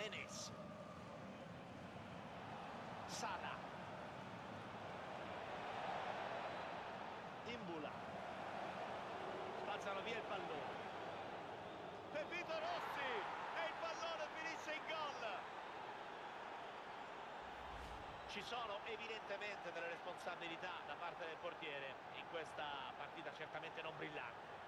Jimenez. Sala. Imbula. Spazzano via il pallone. Pepito Rossi e il pallone finisce in gol. Ci sono evidentemente delle responsabilità da parte del portiere in questa partita certamente non brillante.